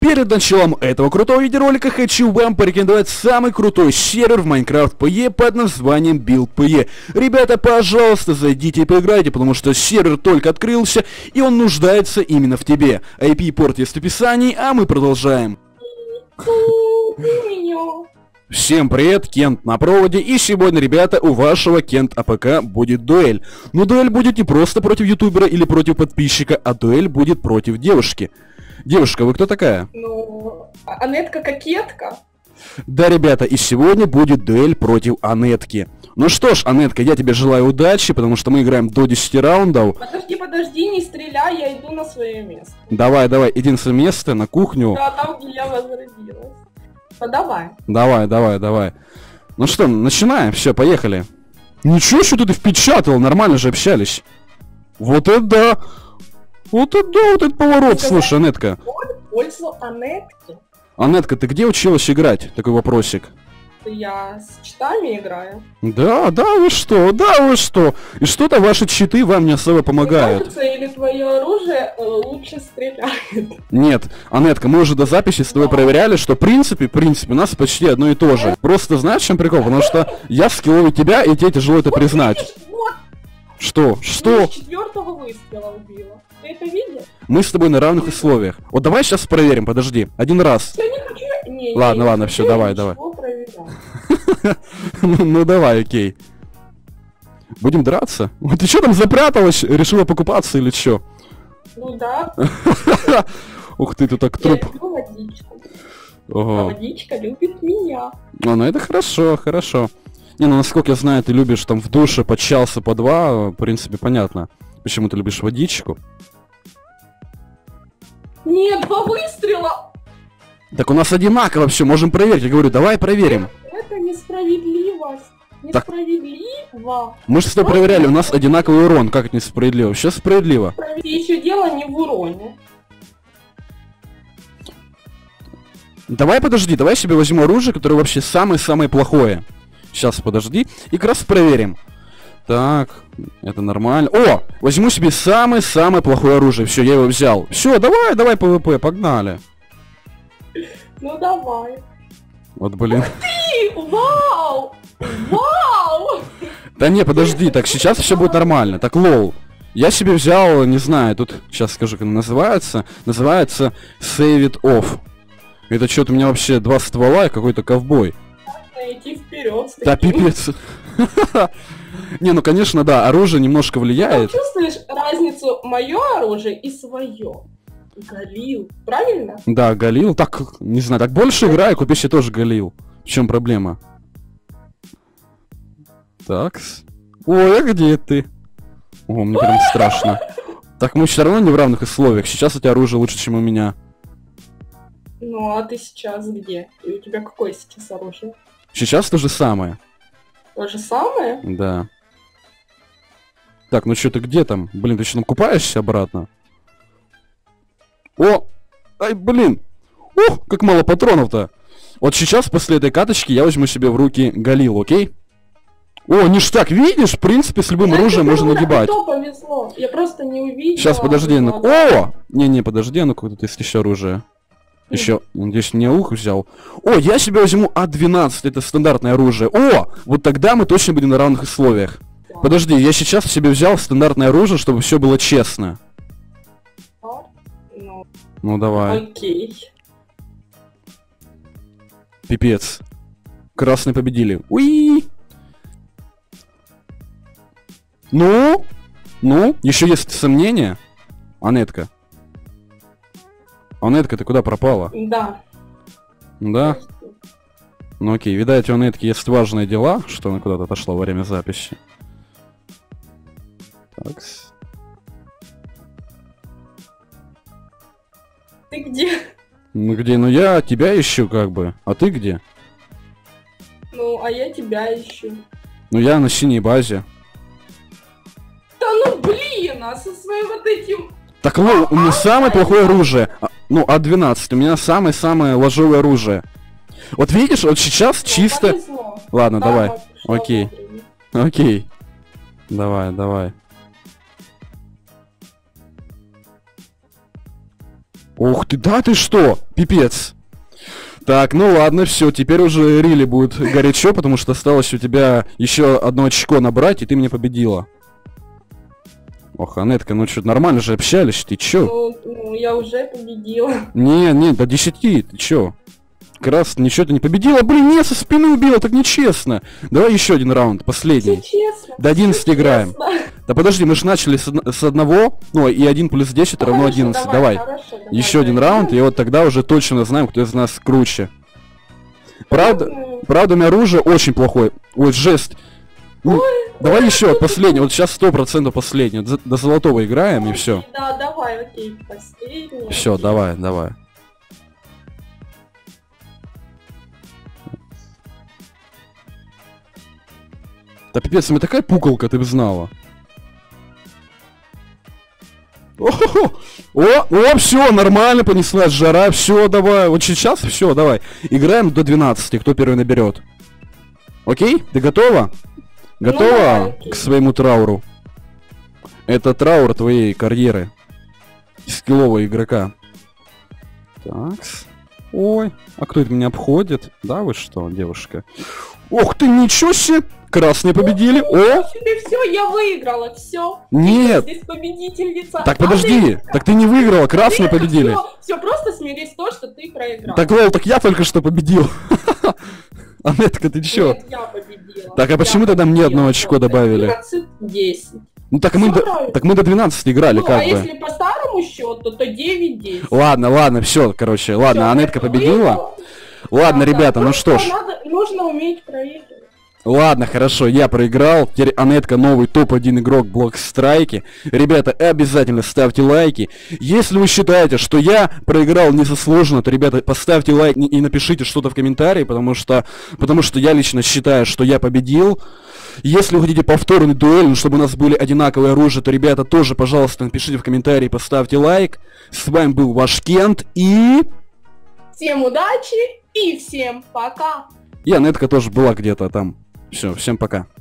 Перед началом этого крутого видеоролика хочу вам порекомендовать самый крутой сервер в Minecraft PE под названием Build PE. Ребята, пожалуйста, зайдите и поиграйте, потому что сервер только открылся и он нуждается именно в тебе. IP-порт есть в описании, а мы продолжаем. Всем привет, Кент на проводе, и сегодня, ребята, у вашего Кент АПК будет дуэль. Но дуэль будет не просто против ютубера или против подписчика, а дуэль будет против девушки. Девушка, вы кто такая? Ну, Анетка-кокетка. Да, ребята, и сегодня будет дуэль против Анетки. Ну что ж, Анетка, я тебе желаю удачи, потому что мы играем до 10 раундов. Подожди, не стреляй, я иду на свое место. Давай, иди на свое место, на кухню. Да, там, где я возродилась. Ну, Давай. Ну что, начинаем, все, поехали. Ничего, что ты впечатал, нормально же общались. Вот это да! Вот это поворот, слушай, Анетка. Пользу Анетки. Анетка, ты где училась играть? Такой вопросик. Я с читами играю. Да, вы что? И что-то ваши читы вам не особо помогают. Кажется, или твое оружие лучше стреляет? Нет, Анетка, мы уже до записи с тобой проверяли, что в принципе, у нас почти одно и то же. Просто знаешь, в чем прикол? Потому что я скилловый тебя, и тебе тяжело это признать. Что? С четвертого выстрела убила. Ты это видел? Мы с тобой на равных условиях. Вот давай сейчас проверим, подожди. Один раз. Я не хочу... Ладно, все, давай. Ну давай, окей. Будем драться? Ты что там запряталась? Решила покупаться или что? Ну да. Ух ты, тут так труп. Я люблю водичку. Ого. А водичка любит меня. Ну это хорошо. Не, ну насколько я знаю, ты любишь там в душе по часу, по два, в принципе, понятно. Почему ты любишь водичку? Нет, 2 выстрела! Так у нас одинаково все, можем проверить. Я говорю, давай проверим. Это несправедливость. Несправедливо. Мы же с тобой проверяли, у нас одинаковый урон. Как это несправедливо? Все справедливо. И еще дело не в уроне. Давай подожди, давай себе возьму оружие, которое вообще самое-самое плохое. Сейчас, подожди. И как раз проверим. Так, это нормально. О, возьму себе самое-самое плохое оружие. Все, я его взял. Все, давай ПВП, погнали. Ну давай. Вот, блин. Вау! Да не, подожди, так сейчас все будет нормально. Так, лол. Я себе взял, не знаю, тут, сейчас скажу, как она называется. Называется Save It Off. Это что-то у меня вообще 2 ствола и какой-то ковбой. Идти вперед. Да, пипец. Не, ну конечно, да, оружие немножко влияет. Ты чувствуешь разницу мое оружие и свое? Галил, правильно? Да, Галил. Так, не знаю, так больше играю, купи себе тоже Галил. В чем проблема? Так. Ой, а где ты? О, мне прям страшно. Так, мы все равно не в равных условиях. Сейчас у тебя оружие лучше, чем у меня. Ну, а ты сейчас где? И у тебя какое сейчас оружие? Сейчас то же самое. То же самое? Да. Так, ну что, ты где там? Блин, ты что, там купаешься обратно? О! Ай, блин! Ух, как мало патронов-то! Вот сейчас, после этой каточки, я возьму себе в руки Галил, окей? О, ништяк, видишь? В принципе, с любым оружием можно нагибать. Повезло. Я просто не увидела. Сейчас, подожди, ну... О! Не, подожди, ну какое-то есть еще оружие. Еще, надеюсь, не ух взял. О, я себе возьму А12, это стандартное оружие. О, вот тогда мы точно будем на равных условиях. Да. Подожди, я сейчас себе взял стандартное оружие, чтобы все было честно. Ну давай. Окей. Пипец. Красные победили. Уи! Ну, еще есть сомнения? Анетка. Анетка, ты куда пропала? Да. Да? Ну окей, видать, у Анетки есть важные дела, что она куда-то отошла во время записи. Так. Ты где? Ну где? Ну я тебя ищу как бы. А ты где? Ну, а я тебя ищу. Ну я на синей базе. Да ну блин, а со своим вот этим... Так, ну, у меня самое плохое оружие. Ну, А12, у меня самое-самое ложовое оружие. Вот видишь, вот сейчас чисто... Повезло. Ладно, Да, давай. пришло Окей. вовремя. Окей. Давай. Ух ты, да ты что? Пипец. Так, ну ладно, все, теперь уже Рили будет горячо, потому что осталось у тебя еще одно очко набрать, и ты меня победила. Ох, Анетка, ну что, нормально же общались, ты чё? Ну, я уже победила. Не, до 10, ты чё? Как раз ничего ты не победила, блин, не, со спины убила, так нечестно. Давай еще один раунд, последний. Все честно. До 11 всё играем. честно. Да подожди, мы же начали с одного, ну и 1 плюс 10 равно Хорошо, 11, давай. хорошо, Еще один раунд, и вот тогда уже точно знаем, кто из нас круче. Правда, у меня оружие очень плохое. Ой, жесть. Ну, давай еще последний, вот сейчас 100% последний. До золотого играем и все. Да, давай, окей, последний. Все, окей. давай. Да пипец, у меня такая пуколка, ты бы знала. О, все, нормально понеслась жара, все, давай, вот сейчас все, давай. Играем до 12, кто первый наберет. Окей, ты готова? Готова окей. к своему трауру? Это траур твоей карьеры. Скиллового игрока. Такс. Ой, а кто это меня обходит? Да вы что, девушка? Ох ты, ничего себе! Красные победили. О! Все, я выиграла, все. Нет! Здесь победительница. Так подожди, так ты не выиграла, красные победили. Все, просто смирись то, что ты проиграл. Так, лол, так я только что победил. Анетка, ты чё? Нет, я победила. Так, а почему тогда мне одно очко добавили? 11-10. Ну так мы до 12 играли, Ну, как а бы. если по старому счету, то 9-10. Ладно, все, короче, ладно, Всё, Анетка ты победила. выиграла. Ладно, Да, ребята, ну просто что ж. Нужно уметь проигрывать. Ладно, хорошо, я проиграл. Теперь Анетка новый топ-1 игрок Блок Страйки. Ребята, обязательно ставьте лайки. Если вы считаете, что я проиграл незаслуженно, то, ребята, поставьте лайк и напишите что-то в комментарии, потому что я лично считаю, что я победил. Если вы хотите повторный дуэль, чтобы у нас были одинаковые оружия, то, ребята, тоже, пожалуйста, напишите в комментарии, поставьте лайк. С вами был ваш Кент и... Всем удачи и всем пока. И Анетка тоже была где-то там. Все, всем пока.